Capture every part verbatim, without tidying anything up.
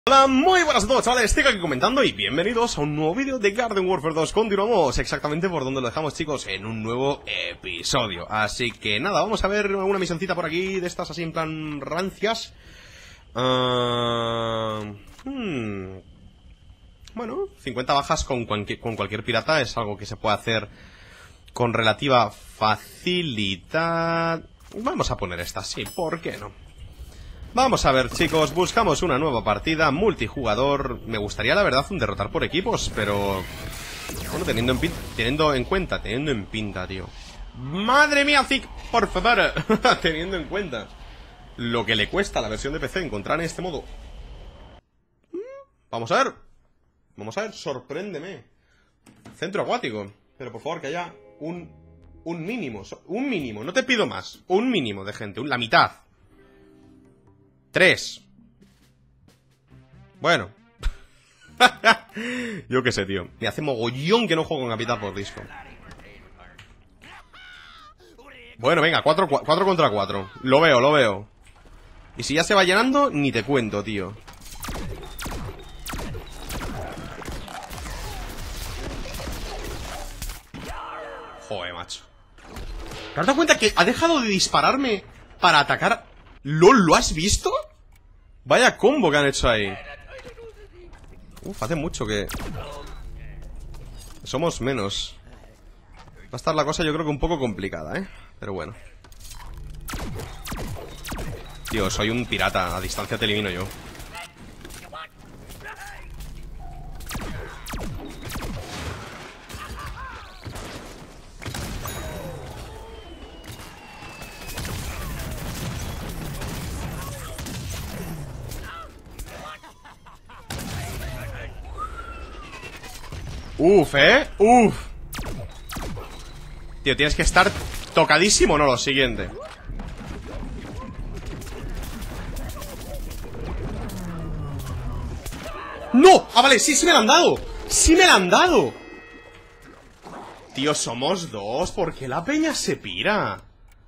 Hola, muy buenas a todos, chavales, estoy aquí comentando y bienvenidos a un nuevo vídeo de Garden Warfare dos. Continuamos exactamente por donde lo dejamos, chicos, en un nuevo episodio. Así que nada, vamos a ver una misioncita por aquí, de estas así en plan rancias. uh, hmm. Bueno, cincuenta bajas con, con cualquier pirata es algo que se puede hacer con relativa facilidad. Vamos a poner esta, sí, ¿por qué no? Vamos a ver, chicos, buscamos una nueva partida multijugador. Me gustaría, la verdad, un derrotar por equipos, pero... Bueno, teniendo en, pin... teniendo en cuenta, teniendo en pinta, tío. ¡Madre mía, Zik! Por favor, teniendo en cuenta lo que le cuesta a la versión de P C encontrar en este modo. Vamos a ver. Vamos a ver, sorpréndeme. Centro acuático. Pero por favor, que haya un... Un mínimo, un mínimo, no te pido más. Un mínimo de gente, un... la mitad. Tres. Bueno. Yo qué sé, tío. Me hace mogollón que no juego con Capital por disco. Bueno, venga, cuatro, cuatro contra cuatro. Lo veo, lo veo. Y si ya se va llenando, ni te cuento, tío. Joder, macho. ¿Te has dado cuenta que ha dejado de dispararme para atacar? ¿LOL, lo has visto? Vaya combo que han hecho ahí. Uf, hace mucho que... somos menos. Va a estar la cosa, yo creo que un poco complicada, ¿eh? Pero bueno. Tío, soy un pirata. A distancia te elimino yo. Uf, eh, uf. Tío, tienes que estar tocadísimo, no, lo siguiente. ¡No! Ah, vale, sí, sí me la han dado. Sí me la han dado. Tío, somos dos. ¿Por qué la peña se pira?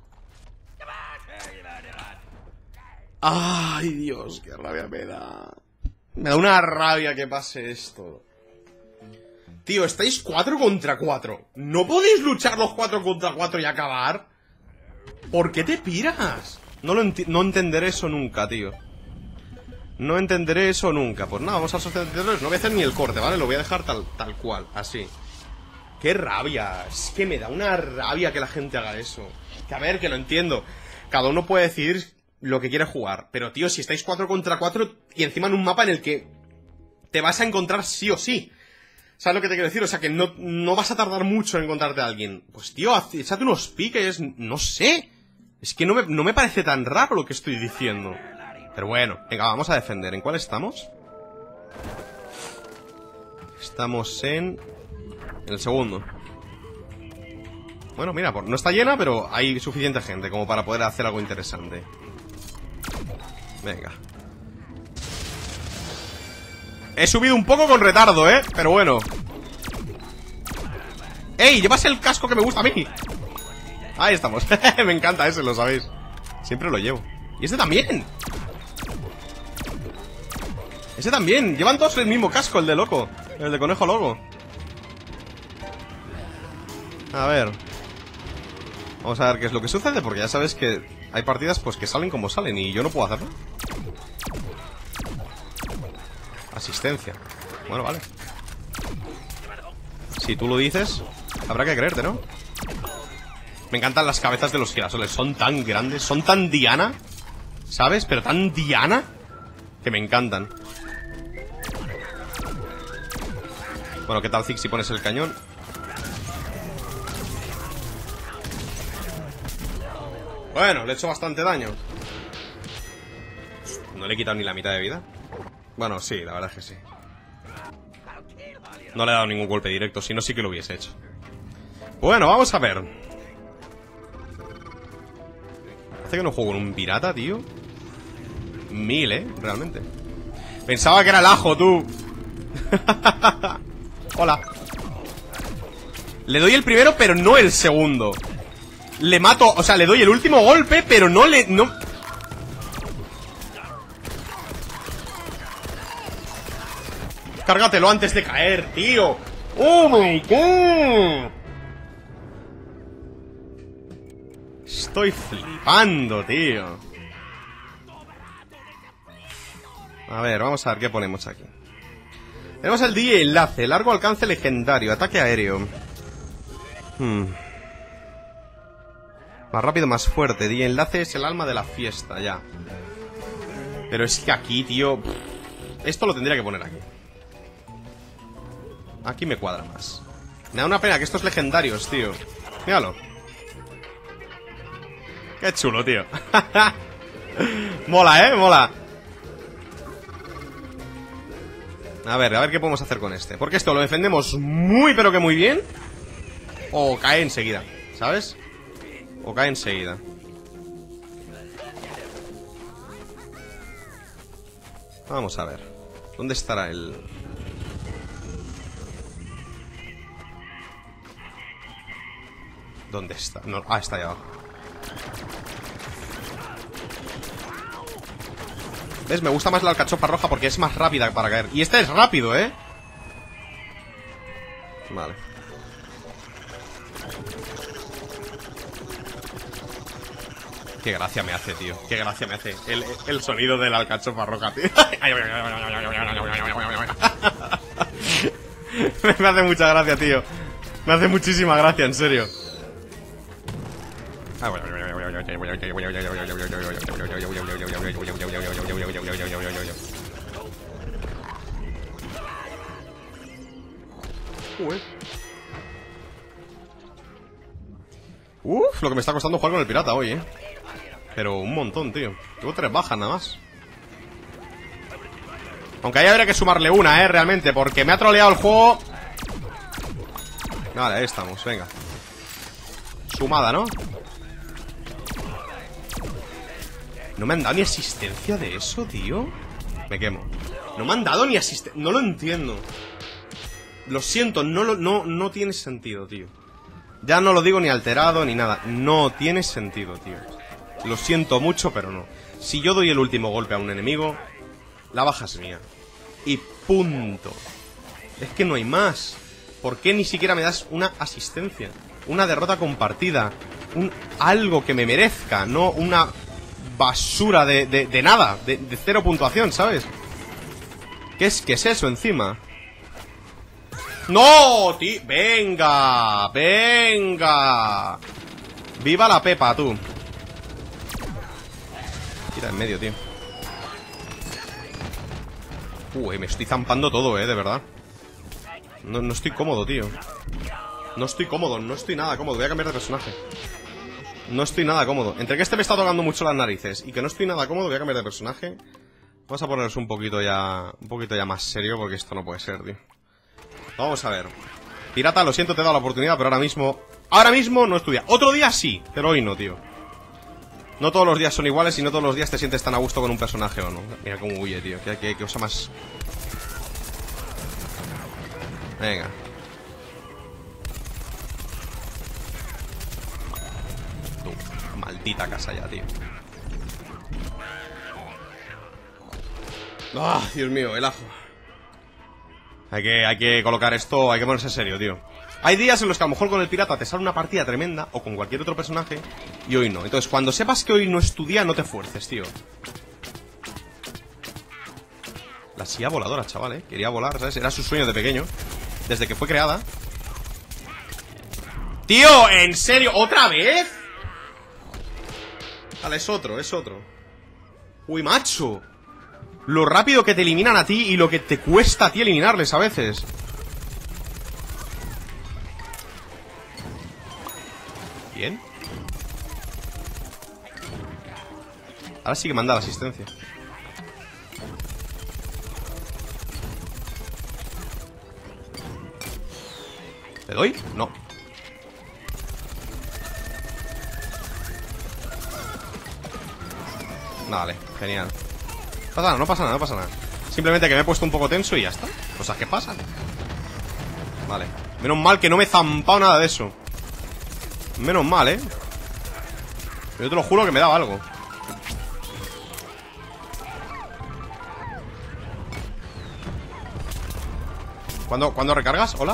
Ay, Dios, qué rabia me da. Me da una rabia que pase esto. Tío, estáis cuatro contra cuatro. ¿No podéis luchar los cuatro contra cuatro y acabar? ¿Por qué te piras? No, lo enti no entenderé eso nunca, tío. No entenderé eso nunca. Pues nada, vamos al socio de terrores. No voy a hacer ni el corte, ¿vale? Lo voy a dejar tal, tal cual, así. ¡Qué rabia! Es que me da una rabia que la gente haga eso. Que a ver, que lo entiendo. Cada uno puede decidir lo que quiere jugar. Pero, tío, si estáis cuatro contra cuatro y encima en un mapa en el que te vas a encontrar sí o sí. ¿Sabes lo que te quiero decir? O sea, que no, no vas a tardar mucho en encontrarte a alguien. Pues, tío, échate unos piques, no sé. Es que no me, no me parece tan raro lo que estoy diciendo. Pero bueno, venga, vamos a defender. ¿En cuál estamos? Estamos en... en el segundo. Bueno, mira, no está llena, pero hay suficiente gente como para poder hacer algo interesante. Venga. He subido un poco con retardo, ¿eh? Pero bueno. ¡Ey! Llevas el casco que me gusta a mí. Ahí estamos. Me encanta ese, lo sabéis. Siempre lo llevo. Y este también. Ese también. Llevan todos el mismo casco, el de loco. El de conejo loco. A ver. Vamos a ver qué es lo que sucede, porque ya sabes que hay partidas pues que salen como salen y yo no puedo hacerlo. Asistencia. Bueno, vale. Si tú lo dices, habrá que creerte, ¿no? Me encantan las cabezas de los girasoles. Son tan grandes, son tan Diana, ¿sabes? Pero tan Diana que me encantan. Bueno, ¿qué tal, Zik, si pones el cañón? Bueno, le he hecho bastante daño. No le he quitado ni la mitad de vida. Bueno, sí, la verdad es que sí. No le he dado ningún golpe directo, si no sí que lo hubiese hecho. Bueno, vamos a ver. Hace que no juego con un pirata, tío. Mil, eh, realmente. Pensaba que era el ajo, tú. Hola. Le doy el primero, pero no el segundo. Le mato, o sea, le doy el último golpe, pero no le... no... Cárgatelo antes de caer, tío. ¡Oh, my God! Estoy flipando, tío. A ver, vamos a ver qué ponemos aquí. Tenemos el D J enlace, largo alcance legendario, ataque aéreo. Hmm. Más rápido, más fuerte. D J enlace es el alma de la fiesta, ya. Pero es que aquí, tío, esto lo tendría que poner aquí. Aquí me cuadra más. Me da una pena que estos legendarios, tío. Míralo. Qué chulo, tío. Mola, eh, mola. A ver, a ver qué podemos hacer con este. Porque esto lo defendemos muy, pero que muy bien. O cae enseguida, ¿sabes? O cae enseguida. Vamos a ver. ¿Dónde estará el...? ¿Dónde está? No, ah, está ahí abajo. ¿Ves? Me gusta más la alcachofa roja porque es más rápida para caer. Y este es rápido, ¿eh? Vale. Qué gracia me hace, tío. Qué gracia me hace el, el sonido de la alcachofa roja, tío. Me hace mucha gracia, tío. Me hace muchísima gracia, en serio. Uf, lo que me está costando jugar con el pirata hoy, eh. Pero un montón, tío. Tengo tres bajas nada más. Aunque ahí habría que sumarle una, eh, realmente, porque me ha troleado el juego. Vale, ahí estamos, venga. Sumada, ¿no? ¿No me han dado ni asistencia de eso, tío? Me quemo. No me han dado ni asistencia. No lo entiendo. Lo siento, no, lo, no, no tiene sentido, tío. Ya no lo digo ni alterado ni nada. No tiene sentido, tío. Lo siento mucho, pero no. Si yo doy el último golpe a un enemigo, la baja es mía. Y punto. Es que no hay más. ¿Por qué ni siquiera me das una asistencia? Una derrota compartida. Un algo que me merezca, no una basura de, de, de nada, de, de cero puntuación, ¿sabes? ¿Qué es, qué es eso encima? ¡No, tío! ¡Venga! ¡Venga! ¡Viva la Pepa, tú! Tira en medio, tío. Uy, me estoy zampando todo, eh, de verdad. No, no estoy cómodo, tío. No estoy cómodo, no estoy nada cómodo. Voy a cambiar de personaje. No estoy nada cómodo. Entre que este me está tocando mucho las narices y que no estoy nada cómodo, voy a cambiar de personaje. Vamos a ponernos un poquito ya Un poquito ya más serio, porque esto no puede ser, tío. Vamos a ver. Pirata, lo siento, te he dado la oportunidad, pero ahora mismo Ahora mismo no estudia. Otro día sí, pero hoy no, tío. No todos los días son iguales y no todos los días te sientes tan a gusto con un personaje o no. Mira cómo huye, tío. Qué, qué, qué cosa más... Venga. Tú, maldita casa ya, tío. ¡Ah, Dios mío, el ajo! Hay que, hay que colocar esto, hay que ponerse serio, tío. Hay días en los que a lo mejor con el pirata te sale una partida tremenda, o con cualquier otro personaje, y hoy no. Entonces, cuando sepas que hoy no es tu día, no te fuerces, tío. La silla voladora, chaval, eh. Quería volar, ¿sabes? Era su sueño de pequeño, desde que fue creada. ¡Tío! ¿En serio? ¿Otra vez? Vale, es otro, es otro. Uy, macho. Lo rápido que te eliminan a ti y lo que te cuesta a ti eliminarles a veces. Bien. Ahora sí que manda la asistencia. ¿Le doy? No. Vale, genial. No pasa nada, no pasa nada, no pasa nada. Simplemente que me he puesto un poco tenso y ya está. Cosas que pasan. Vale. Menos mal que no me he zampado nada de eso. Menos mal, ¿eh? Yo te lo juro que me daba algo. ¿Cuándo, ¿Cuándo recargas? Hola.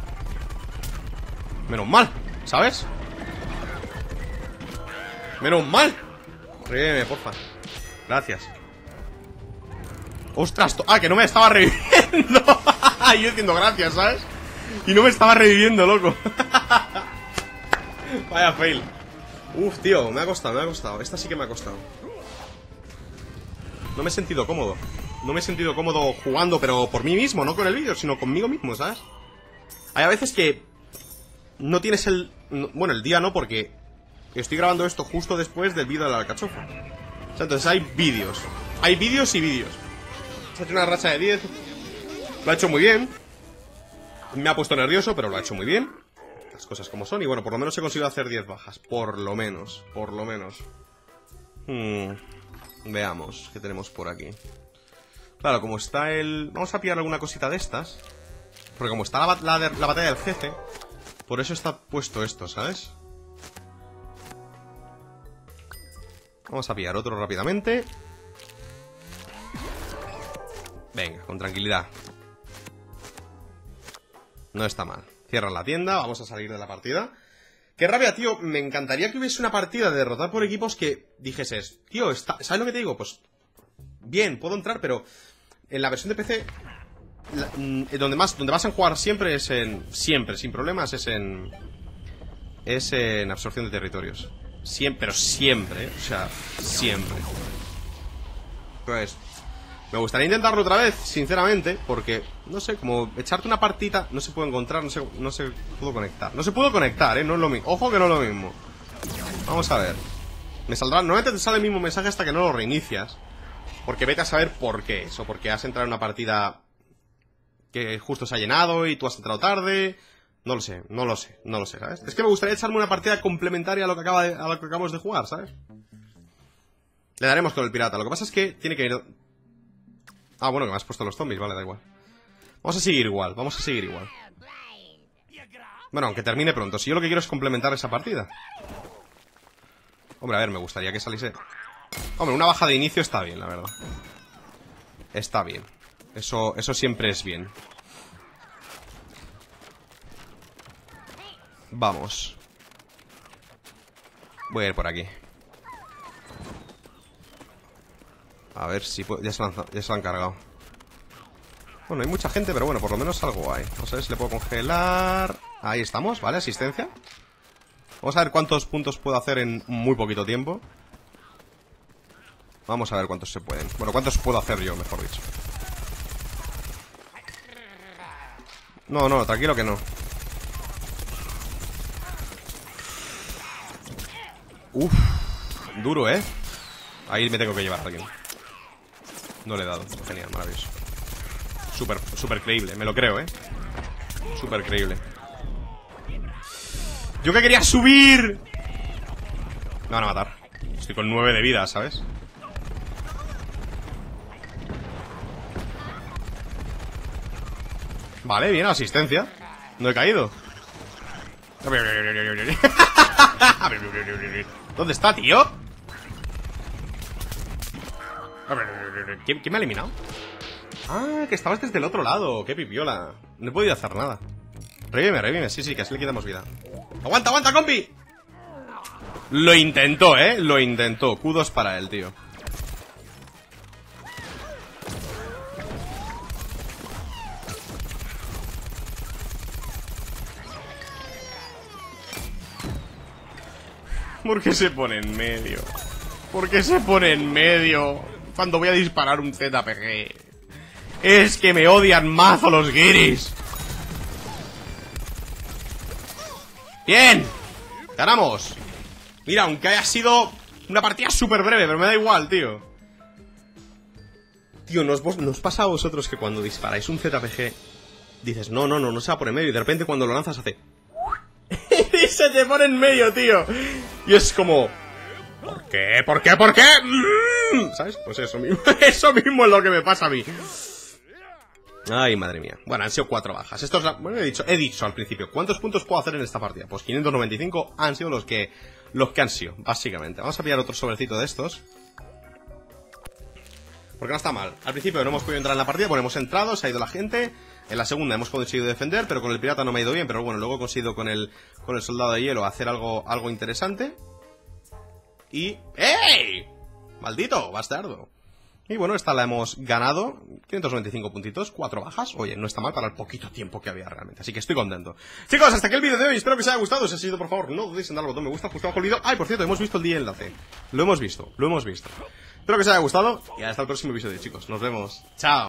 Menos mal, ¿sabes? Menos mal. Revíveme, porfa. Gracias. Ostras, ah, que no me estaba reviviendo. Yo diciendo gracias, ¿sabes? Y no me estaba reviviendo, loco. Vaya fail. Uf, tío, me ha costado, me ha costado. Esta sí que me ha costado. No me he sentido cómodo. No me he sentido cómodo jugando, pero por mí mismo, no con el vídeo, sino conmigo mismo, ¿sabes? Hay a veces que no tienes el... No, bueno, el día no, porque estoy grabando esto justo después del vídeo de la alcachofa. O sea, entonces hay vídeos. Hay vídeos y vídeos. Se ha hecho una racha de diez. Lo ha hecho muy bien. Me ha puesto nervioso, pero lo ha hecho muy bien. Las cosas como son. Y bueno, por lo menos he conseguido hacer diez bajas. Por lo menos, por lo menos. Hmm... Veamos, ¿qué tenemos por aquí? Claro, como está el... Vamos a pillar alguna cosita de estas. Porque como está la, la, la batalla del jefe, por eso está puesto esto, ¿sabes? Vamos a pillar otro rápidamente. Venga, con tranquilidad. No está mal. Cierran la tienda, vamos a salir de la partida. Qué rabia, tío, me encantaría que hubiese una partida de derrotar por equipos que dijeses, tío, está... ¿sabes lo que te digo? Pues, bien, puedo entrar, pero en la versión de P C, la, donde más donde vas a jugar siempre es en... Siempre, sin problemas, es en... Es en absorción de territorios. Siempre, pero siempre, ¿eh? O sea, siempre. Pues, me gustaría intentarlo otra vez, sinceramente, porque, no sé, como echarte una partita, no se puede encontrar, no se, no se pudo conectar. No se pudo conectar, ¿eh? No es lo mismo. Ojo que no es lo mismo. Vamos a ver. Me saldrá, normalmente te sale el mismo mensaje hasta que no lo reinicias. Porque vete a saber por qué eso. Porque has entrado en una partida que justo se ha llenado y tú has entrado tarde. No lo sé, no lo sé, no lo sé, ¿sabes? Es que me gustaría echarme una partida complementaria a lo que, acaba de, a lo que acabamos de jugar, ¿sabes? Le daremos con el pirata. Lo que pasa es que tiene que ir... Ah, bueno, que me has puesto los zombies, vale, da igual. Vamos a seguir igual, vamos a seguir igual. Bueno, aunque termine pronto. Si yo lo que quiero es complementar esa partida. Hombre, a ver, me gustaría que saliese... Hombre, una baja de inicio está bien, la verdad. Está bien. Eso, eso siempre es bien. Vamos. Voy a ir por aquí. A ver si puedo... Ya se, lo han, ya se lo han cargado. Bueno, hay mucha gente, pero bueno, por lo menos algo hay. Vamos a ver si le puedo congelar. Ahí estamos, ¿vale? Asistencia. Vamos a ver cuántos puntos puedo hacer en muy poquito tiempo. Vamos a ver cuántos se pueden. Bueno, cuántos puedo hacer yo, mejor dicho. No, no, tranquilo que no. Uf, duro, ¿eh? Ahí me tengo que llevar a alguien. No le he dado, genial, maravilloso. Súper, súper creíble, me lo creo, ¿eh? Súper creíble. ¡Yo que quería subir! Me van a matar. Estoy con nueve de vida, ¿sabes? Vale, bien, asistencia. No he caído. ¿Dónde está, tío? ¿Quién, ¿Quién me ha eliminado? Ah, que estabas desde el otro lado. Qué pipiola. No he podido hacer nada. Revive, revive, sí, sí, que así le quitamos vida. ¡Aguanta, aguanta, compi! Lo intentó, eh, lo intentó. Kudos para él, tío. ¿Por qué se pone en medio? ¿Por qué se pone en medio cuando voy a disparar un Z P G? Es que me odian mazo los guiris. ¡Bien! ¡Ganamos! Mira, aunque haya sido una partida súper breve, pero me da igual, tío. Tío, ¿nos, ¿nos pasa a vosotros que cuando disparáis un Z P G dices, no, no, no, no se va por en medio, y de repente cuando lo lanzas hace... y se te pone en medio, tío? Y es como... ¿Por qué? ¿Por qué? ¿Por qué? ¿Sabes? Pues eso mismo. Eso mismo es lo que me pasa a mí. Ay, madre mía. Bueno, han sido cuatro bajas. Esto es la... Bueno, he dicho, he dicho al principio, ¿cuántos puntos puedo hacer en esta partida? Pues quinientos noventa y cinco han sido los que... Los que han sido, básicamente. Vamos a pillar otro sobrecito de estos. Porque no está mal. Al principio no hemos podido entrar en la partida, bueno, hemos entrado, se ha ido la gente. En la segunda hemos conseguido defender, pero con el pirata no me ha ido bien. Pero bueno, luego he conseguido con el, con el soldado de hielo hacer algo, algo interesante. Y... ¡ey! ¡Maldito bastardo! Y bueno, esta la hemos ganado. quinientos noventa y cinco puntitos, cuatro bajas. Oye, no está mal para el poquito tiempo que había realmente. Así que estoy contento. Chicos, hasta aquí el vídeo de hoy. Espero que os haya gustado. Si ha sido, por favor, no dudéis en darle al botón me gusta justo abajo el vídeo. Ay, por cierto, hemos visto el día enlace. Lo hemos visto, lo hemos visto. Espero que os haya gustado. Y hasta el próximo episodio, chicos. Nos vemos. Chao.